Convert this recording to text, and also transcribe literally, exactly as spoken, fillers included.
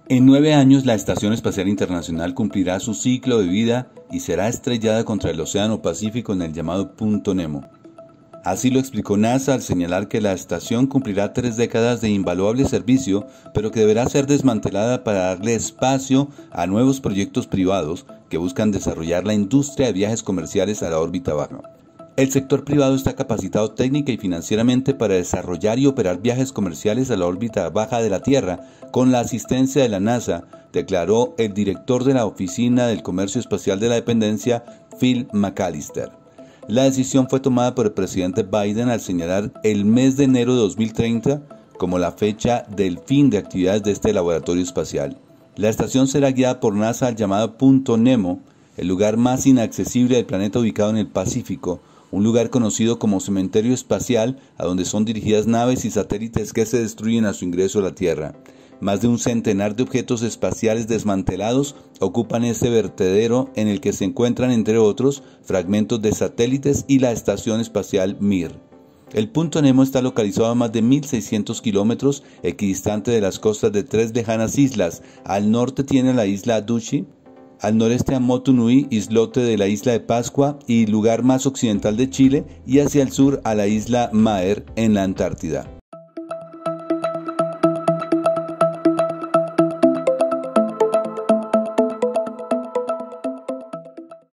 En nueve años, la Estación Espacial Internacional cumplirá su ciclo de vida y será estrellada contra el Océano Pacífico en el llamado Punto Nemo. Así lo explicó NASA al señalar que la estación cumplirá tres décadas de invaluable servicio, pero que deberá ser desmantelada para darle espacio a nuevos proyectos privados que buscan desarrollar la industria de viajes comerciales a la órbita baja. El sector privado está capacitado técnica y financieramente para desarrollar y operar viajes comerciales a la órbita baja de la Tierra con la asistencia de la NASA, declaró el director de la Oficina del Comercio Espacial de la dependencia, Phil McAllister. La decisión fue tomada por el presidente Biden al señalar el mes de enero de dos mil treinta como la fecha del fin de actividades de este laboratorio espacial. La estación será guiada por NASA al llamado Punto Nemo, el lugar más inaccesible del planeta ubicado en el Pacífico, un lugar conocido como cementerio espacial a donde son dirigidas naves y satélites que se destruyen a su ingreso a la Tierra. Más de un centenar de objetos espaciales desmantelados ocupan este vertedero en el que se encuentran, entre otros, fragmentos de satélites y la estación espacial Mir. El Punto Nemo está localizado a más de mil seiscientos kilómetros, equidistante de las costas de tres lejanas islas. Al norte tiene la isla Duchi, al noreste a Motu Nui, islote de la isla de Pascua y lugar más occidental de Chile, y hacia el sur a la isla Maer en la Antártida.